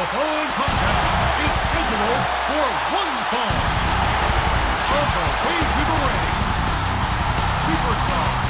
The following contest is scheduled for one fall. On the way to the ring, Superstar